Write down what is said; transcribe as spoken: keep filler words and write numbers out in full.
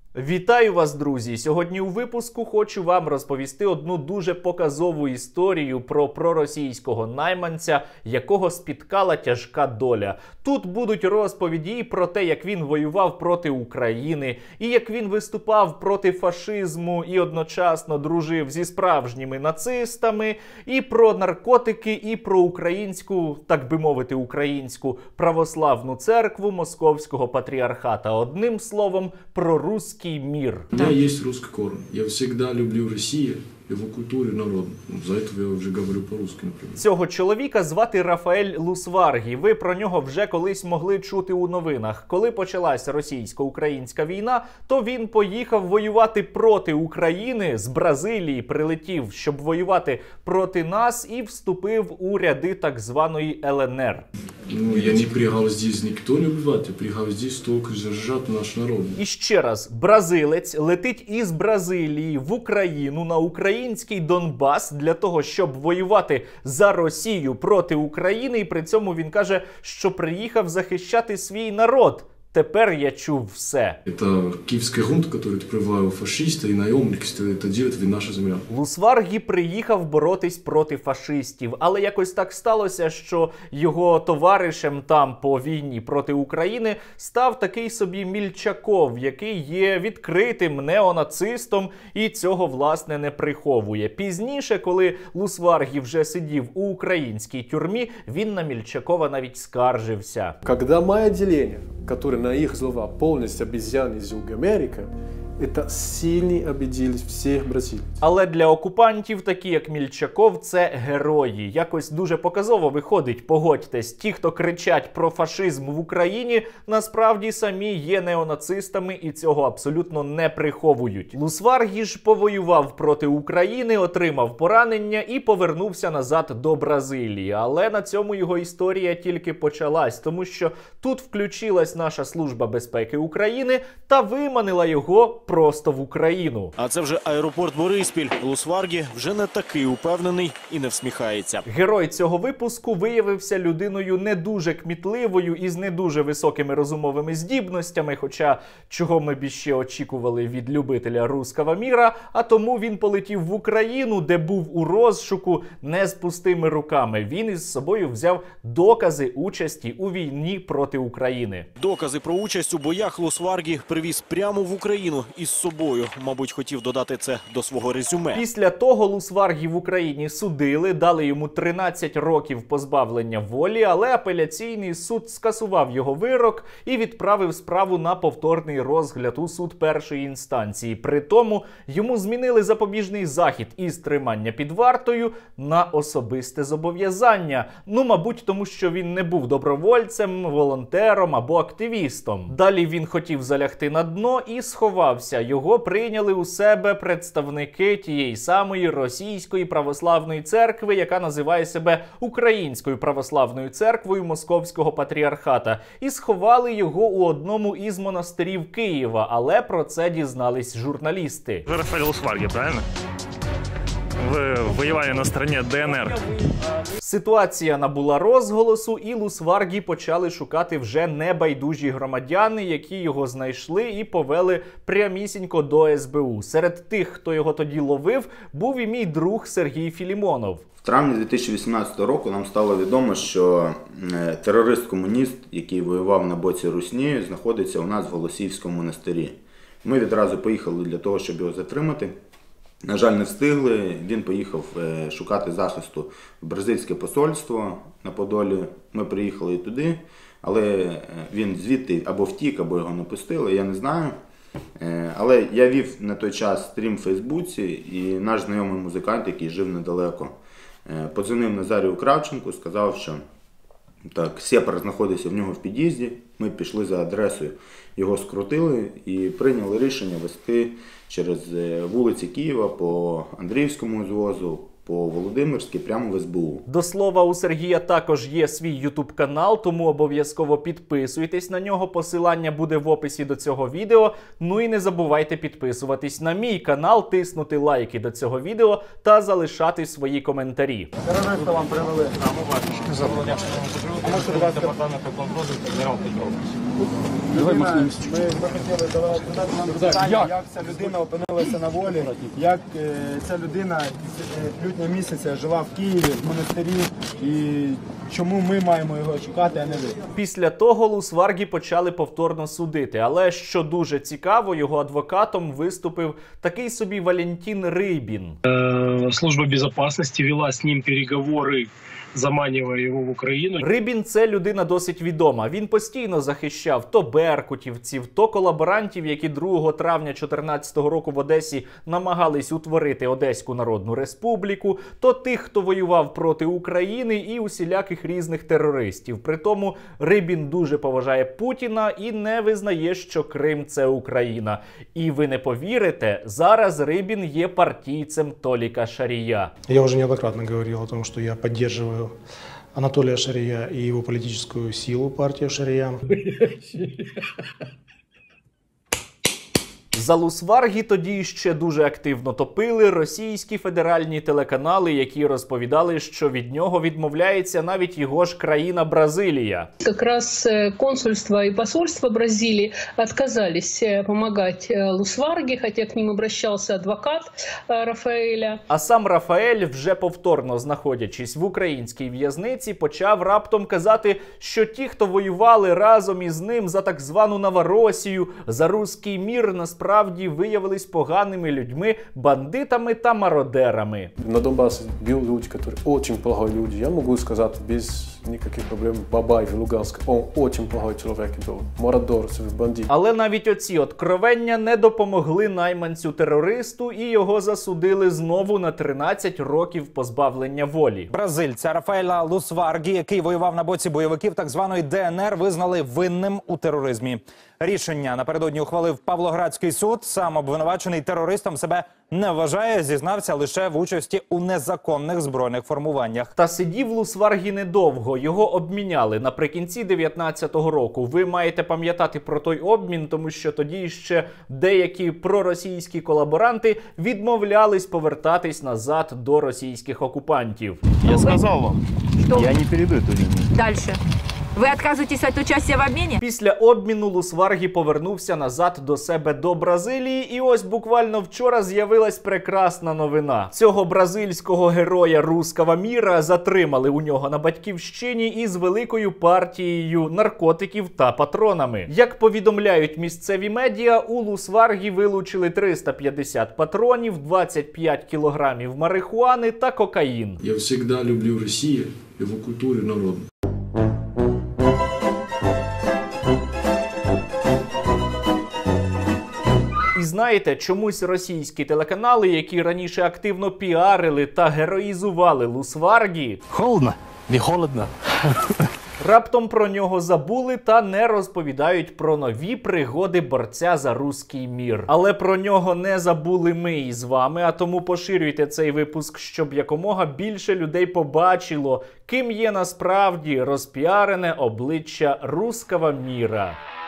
Вітаю вас, друзі! Сьогодні у випуску хочу вам розповісти одну дуже показову історію про проросійського найманця, якого спіткала тяжка доля. Тут будуть розповіді і про те, як він воював проти України, і як він виступав проти фашизму і одночасно дружив зі справжніми нацистами, і про наркотики, і про українську, так би мовити, українську православну церкву Московського патріархата. Одним словом, про русський мир. У меня есть русский корень. Я всегда люблю Россию, его культуру и народ. За это я уже говорю по-русски, например. Цього чоловіка звати Рафаель Лусваргі. Ви про нього вже колись могли чути у новинах. Коли почалася російсько-українська війна, то він поїхав воювати проти України, з Бразилії прилетів, щоб воювати проти нас, і вступив у ряди так званої Л Н Р. Ну, я не приехал здесь никто не убивать, я приехал здесь только держать наш народ. І ще раз, бразилець летить із Бразилії в Україну на український Донбас для того, щоб воювати за Росію проти України, і при цьому він каже, що приїхав захищати свій народ. Тепер я чув все. Это киевская хунта, которая отправила фашиста и наемники, это делает наша земля. Лусваргі приїхав боротись проти фашистів, але якось так сталося, що його товаришем там по війні проти України став такий собі Мільчаков, який є відкритим неонацистом і цього, власне, не приховує. Пізніше, коли Лусваргі вже сидів у українській тюрмі, він на Мільчакова навіть скаржився. Когда моє отделение, которое на их слова полностью обезьяны из Юга Америки, это сильно обидели всех бразильців. Але для окупантів, такі як Мільчаков, це герої. Якось дуже показово виходить, погодьтесь. Ті, хто кричать про фашизм в Україні, насправді самі є неонацистами і цього абсолютно не приховують. Лусваргі ж повоював проти України, отримав поранення і повернувся назад до Бразилії. Але на цьому його історія тільки почалась, тому що тут включилась наша Служба безпеки України та виманила його просто в Україну. А це вже аеропорт Бориспіль. Лусваргі вже не такий упевнений і не всміхається. Герой цього випуску виявився людиною не дуже кмітливою і з не дуже високими розумовими здібностями, хоча чого ми б іще очікували від любителя русского міра, а тому він полетів в Україну, де був у розшуку не з пустими руками. Він із собою взяв докази участі у війні проти України. Докази про участь у боях Лусваргі привіз прямо в Україну із собою. Мабуть, хотів додати це до свого резюме. Після того Лусваргі в Україні судили, дали йому тринадцять років позбавлення волі, але апеляційний суд скасував його вирок і відправив справу на повторний розгляд у суд першої інстанції. При тому йому змінили запобіжний захід із тримання під вартою на особисте зобов'язання. Ну, мабуть, тому що він не був добровольцем, волонтером або активістом. Далі він хотів залягти на дно і сховався. Його прийняли у себе представники тієї самої Російської православної церкви, яка називає себе Українською православною церквою Московського патріархата. І сховали його у одному із монастирів Києва, але про це дізнались журналісти. Вы Рафаэль Лусваргі, правильно? Ви воювали на стороні Д Н Р. Ситуація набула розголосу, і Лусваргі почали шукати вже небайдужі громадяни, які його знайшли і повели прямісінько до С Б У. Серед тих, хто його тоді ловив, був і мій друг Сергій Філімонов. В травні дві тисячі вісімнадцятого року нам стало відомо, що терорист-комуніст, який воював на боці Русні, знаходиться у нас в Голосіївському монастирі. Ми відразу поїхали для того, щоб його затримати. На жаль, не встигли. Він поїхав шукати захисту в бразильське посольство на Подолі. Ми приїхали і туди, але він звідти або втік, або його не пустили, я не знаю. Але я вів на той час стрім в Фейсбуці, і наш знайомий музикант, який жив недалеко, подзвонив Назарію Кравченку, сказав, що так, сепар знаходиться в нього в під'їзді. Ми пішли за адресою, його скрутили і прийняли рішення вести через вулиці Києва по Андріївському узвозу, по Володимирській, прямо в С Б У. До слова, у Сергія також є свій ютуб-канал, тому обов'язково підписуйтесь на нього, посилання буде в описі до цього відео. Ну і не забувайте підписуватись на мій канал, тиснути лайки до цього відео та залишати свої коментарі. Терориста вам привели. А, ми бачимо. А може, будь ласка, департаменту контролю генерал Петрович. Людина, ми, ми хотіли задати нам питання, як ця людина опинилася на волі, як е, ця людина з лютня місяця жила в Києві, в монастирі, і чому ми маємо його шукати, а не ви. Після того Лусваргі почали повторно судити, але, що дуже цікаво, його адвокатом виступив такий собі Валентин Рибін. Служба безопасности вела з ним переговори, заманюває його в Україну. Рибін – це людина досить відома. Він постійно захищав то беркутівців, то колаборантів, які другого травня дві тисячі чотирнадцятого року в Одесі намагались утворити Одеську Народну Республіку, то тих, хто воював проти України і усіляких різних терористів. Притому Рибін дуже поважає Путіна і не визнає, що Крим – це Україна. І ви не повірите, зараз Рибін є партійцем Толіка Шарія. Я вже неоднократно говорив о том, що я підтримую Анатолия Шария и его политическую силу, партию Шария. За Лусваргі тоді ще дуже активно топили російські федеральні телеканали, які розповідали, що від нього відмовляється навіть його ж країна Бразилія. Якраз консульство і посольство Бразилії відказались допомагати Лусваргі, хоча к ним обращався адвокат Рафаеля. А сам Рафаель, вже повторно знаходячись в українській в'язниці, почав раптом казати, що ті, хто воювали разом із ним за так звану Новоросію, за руський мір, насправді Насправді виявились поганими людьми, бандитами та мародерами. На Донбасі були люди, які дуже погані люди. Я можу сказати без ніяких проблем, Бабай в Луганськ, він дуже поганий чоловік був. Мародер, це бандит. Але навіть оці откровення не допомогли найманцю-терористу і його засудили знову на тринадцять років позбавлення волі. Бразильця Рафаеля Лусваргі, який воював на боці бойовиків так званої Де Ен Ер, визнали винним у тероризмі. Рішення напередодні ухвалив Павлоградський суд. Сам обвинувачений терористом себе не вважає, зізнався лише в участі у незаконних збройних формуваннях. Та сидів Лусваргі недовго, його обміняли наприкінці дев'ятнадцятого року. Ви маєте пам'ятати про той обмін, тому що тоді ще деякі проросійські колаборанти відмовлялись повертатись назад до російських окупантів. Я сказав вам, що я не перейду цю лінію. Дальше. Ви відказуєтесь від участі в обміні? Після обміну Лусваргі повернувся назад до себе до Бразилії, і ось буквально вчора з'явилась прекрасна новина. Цього бразильського героя руського міра затримали у нього на батьківщині із великою партією наркотиків та патронами. Як повідомляють місцеві медіа, у Лусваргі вилучили триста п'ятдесят патронів, двадцять п'ять кілограмів марихуани та кокаїн. Я завжди люблю Росію, його культуру і народ. І знаєте, чомусь російські телеканали, які раніше активно піарили та героїзували Лусваргі, холодно, не холодно, раптом про нього забули та не розповідають про нові пригоди борця за руський мір. Але про нього не забули ми із вами, а тому поширюйте цей випуск, щоб якомога більше людей побачило, ким є насправді розпіарене обличчя руського міра.